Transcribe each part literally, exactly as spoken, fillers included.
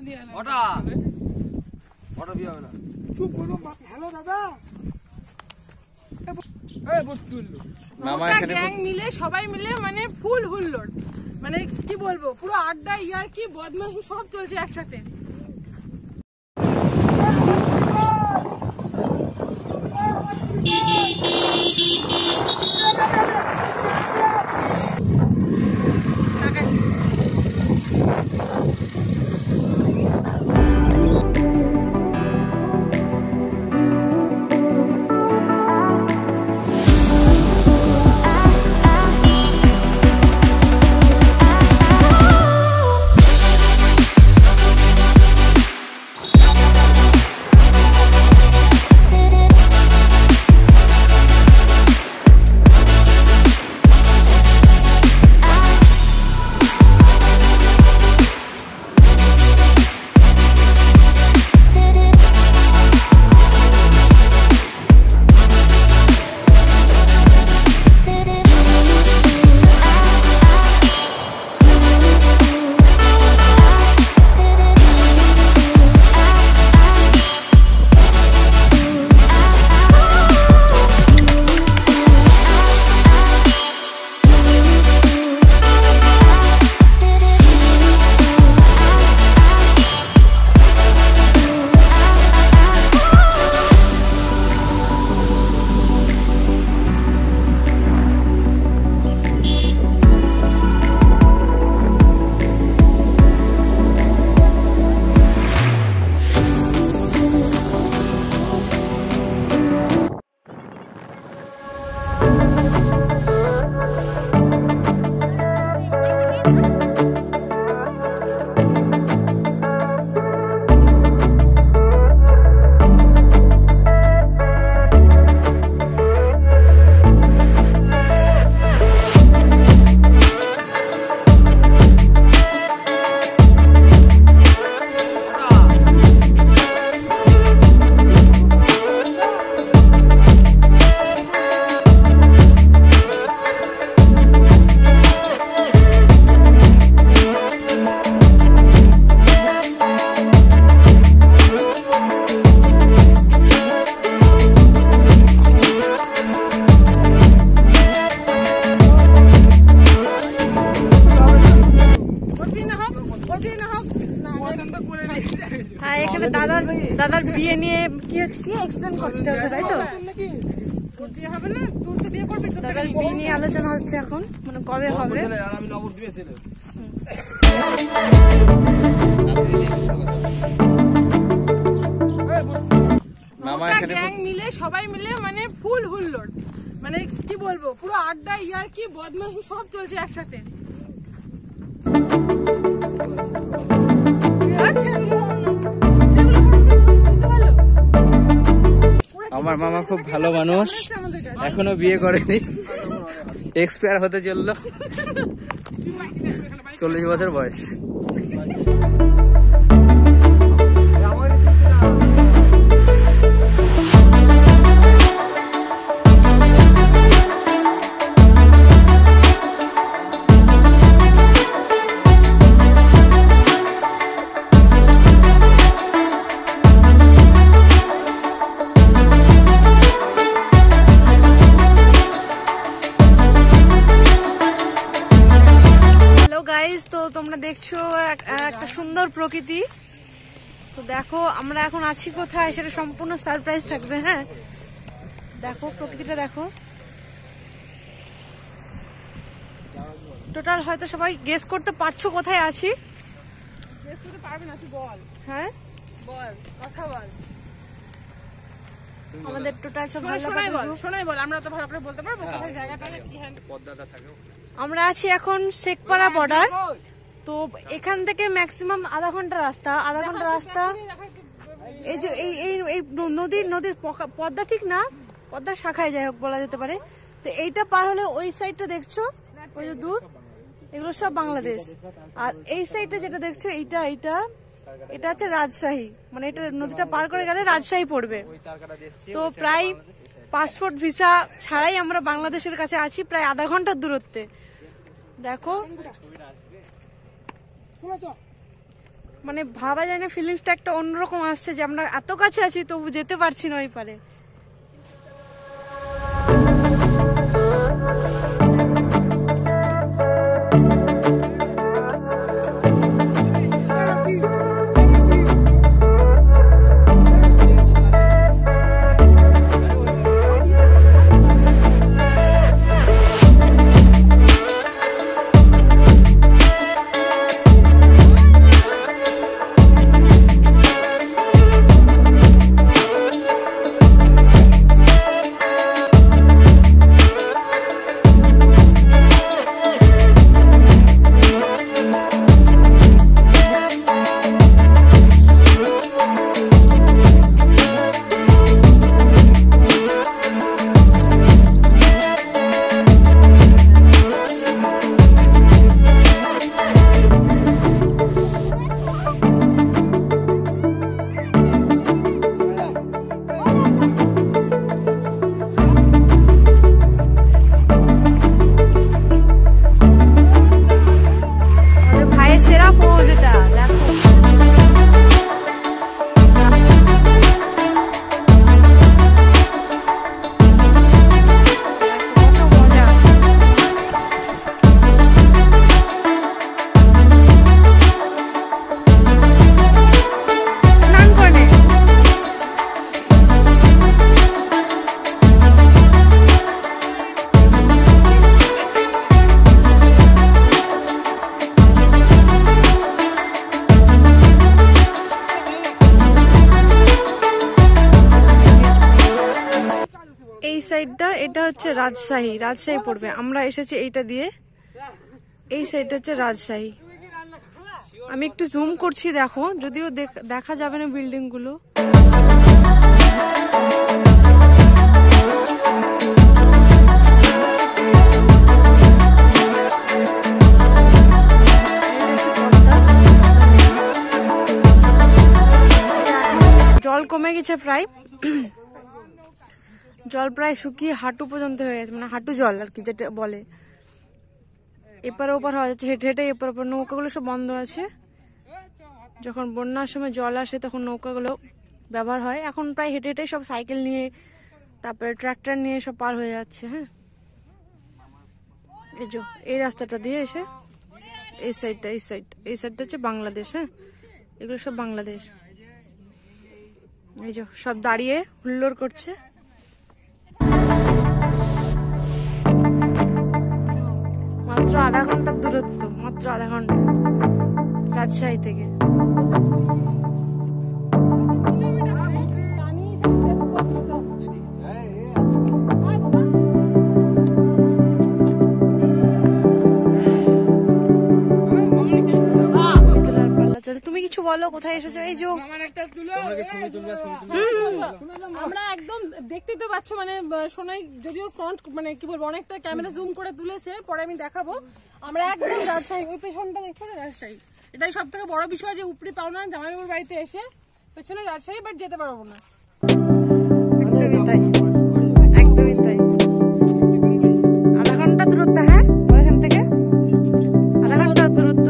Hello দাদা, gang মিলে সবাই মিলে মানে ফুল হুল্লোড়, মানে কি বলবো, পুরো আড্ডা ইয়ার কি বদমাশি সব চলছে একসাথে। হ্যাঁ, এখানে দাদার দাদার বিয়ে নিয়ে কি হচ্ছে, কি এক্সপ্লেন করতে হচ্ছে, তাই তো? দাদার বিয়ে নিয়ে আলোচনা হচ্ছে এখন, মানে কবে হবে। গ্যাং মিলে সবাই মিলে মানে ফুল হুল্লোড়, মানে কি বলবো, পুরো আড্ডা ইয়ার কি বদমাশি সব চলছে একসাথে। আমার মামা খুব ভালো মানুষ, এখনো বিয়ে করেনি, এক্সপায়ার হতে চললো, চল্লিশ বছর বয়স। তো তোমরা দেখছো একটা সুন্দর প্রকৃতি, তো দেখো আমরা এখন আছি কোথায় সেটা সম্পূর্ণ সারপ্রাইজ থাকবে। হ্যাঁ, দেখো প্রকৃতিটা দেখো, টোটাল হয়তো সবাই গেস করতে পারছো কোথায় আছি। গেস করতে পারবে না, তুই বল। হ্যাঁ বল, কথা বল। আমাদের টোটাল সব ভালো শোনাই বল, শোনাই বল, আমরা তো ভালো করে বলতে পারবো কোথায় জায়গাটা কি। হ্যাঁ, পদ্মাটা থাকে। আমরা আছি এখন শেখপাড়া বর্ডার, তো এখান থেকে ম্যাক্সিমাম আধা ঘন্টা রাস্তা, আধা ঘন্টা রাস্তা। এই যে এই এই নদীর নদীর পদ্মা ঠিক না, পদ্মার শাখায় যাই হোক বলা যেতে পারে। তো এইটা পার হলে ওই সাইডটা দেখছো, ওই যে দূর, এগুলো সব বাংলাদেশ। আর এই সাইডটা যেটা দেখছো এইটা এইটা এটা হচ্ছে রাজশাহী, মানে এটা নদীটা পার করে গেলে রাজশাহী পড়বে। তো প্রায় পাসপোর্ট ভিসা ছাড়াই আমরা বাংলাদেশের কাছে আছি, প্রায় আধা ঘন্টার দূরত্বে। দেখো মানে ভাবা যায় না, ফিলিংসটা একটা অন্যরকম আসছে যে আমরা এত কাছে আছি তবু যেতে পারছি না ওই পারে। এই সাইডটা এটা হচ্ছে রাজশাহী, রাজশাহী পড়বে। আমরা এসেছি এইটা দিয়ে, এই সাইডটা হচ্ছে রাজশাহী। আমি একটু জুম করছি, দেখো, যদিও দেখা যাবে না বিল্ডিং গুলো। জল কমে গেছে প্রায়, জল প্রায় শুকিয়ে হাঁটু পর্যন্ত হয়ে গেছে, মানে হাঁটু জল আর কি যেটা বলে। এপার ওপার হওয়া যাচ্ছে হেঁটে হেঁটে, এপার ওপার নৌকাগুলো সব বন্ধ আছে। যখন বন্যার সময় জল আসে তখন নৌকাগুলো ব্যবহার হয়। এখন প্রায় হেঁটে হেঁটে সব সাইকেল নিয়ে, তারপরে ট্রাক্টর নিয়ে সব পার হয়ে যাচ্ছে। হ্যাঁ, এই যে এই রাস্তাটা দিয়ে এসে এই সাইডটা, এই সাইড এই সাইডটা হচ্ছে বাংলাদেশ। হ্যাঁ, এগুলো সব বাংলাদেশ। এই যে সব দাঁড়িয়ে হুল্লোড় করছে। মাত্র আধা ঘন্টার দূরত্ব, মাত্র আধা ঘন্টা রাজশাহী থেকে। তুমি কিছু বলো, কোথায় এসেছো? এই যে আমরা একদম দেখতেই তো পাচ্ছ, মানে সোনাই যদিও ফ্রন্ট মানে কি বলবো অনেকটা ক্যামেরা জুম করে তুলেছে, পরে আমি দেখাবো। আমরা একদম রাজশাহী, ওই পেছনটা দেখছো না রাজশাহী। এটাই সব থেকে বড় বিষয় যে উপরি পাওনা জামাইবাবুর বাড়িতে এসে পেছনে রাজশাহী, বাট যেতে পারবো না। একদমই তাই, একদমই তাই। আধা ঘন্টা দূরত্ব। হ্যাঁ, এখান থেকে আধা ঘন্টা দূরত্ব।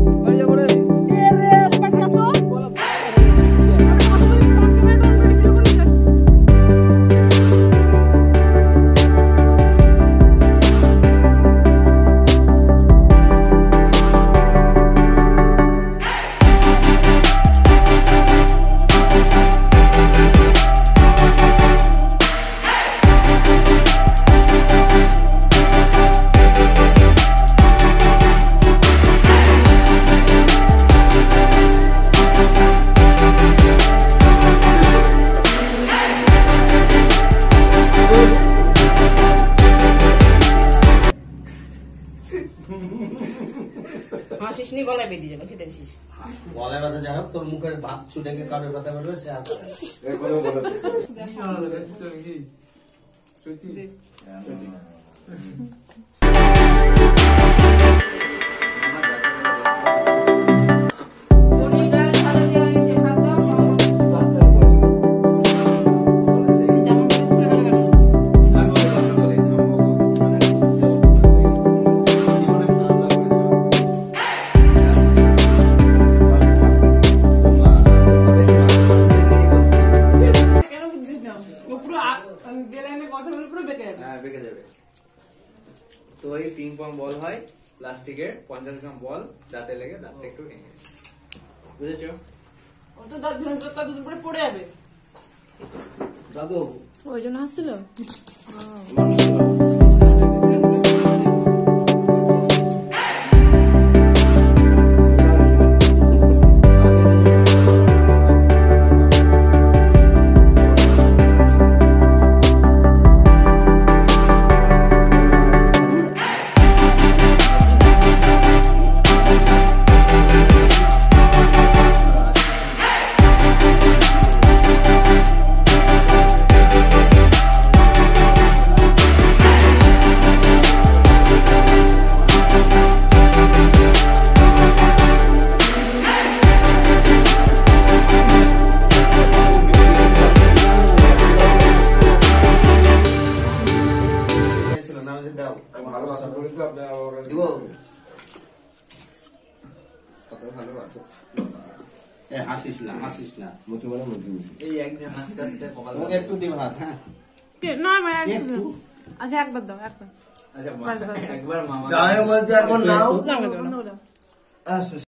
গলায় বেঁধে যাবে, খেতে বেশি গলায় বাঁধা যাই হোক, তোর মুখের ভাত ছুটে কারোর কথা বলবে সে আর তো ওই পিং পং বল হয় প্লাস্টিকের, পঞ্চাশ গ্রাম বল দাঁতে লেগে দাঁতটা একটু ভেঙে গেছে, বুঝেছো? ওটা দাঁত দুদিন পরে পড়ে যাবে। দাদু ওই জন্য হাসছিল। হাসিস না হাসিস না এই একদিন হাসতে হাসতে কপাল। ওকে একটু দিবা হাত। হ্যাঁ না ভাই একদম। একটু আচ্ছা একবার দাও একবার। আচ্ছা একবার মামা যাই বলছে এখন নাও। দাও দাও দাও।